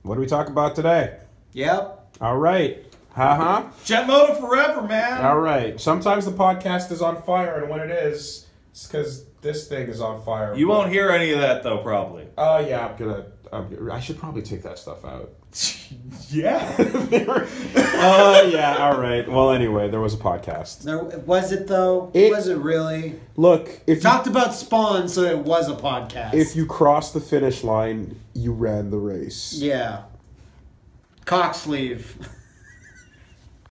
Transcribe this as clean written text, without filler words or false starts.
What do we talk about today? Yep. All right. Jet motor forever, man. All right. Sometimes the podcast is on fire, and when it is, it's because this thing is on fire. You won't hear any of that, though, probably. Yeah, I should probably take that stuff out. Yeah. Yeah, all right. Well, anyway, there was a podcast. Was it, though? Was it really? Look, if Talked about Spawn, so it was a podcast. If you crossed the finish line, you ran the race. Yeah. Cock sleeve.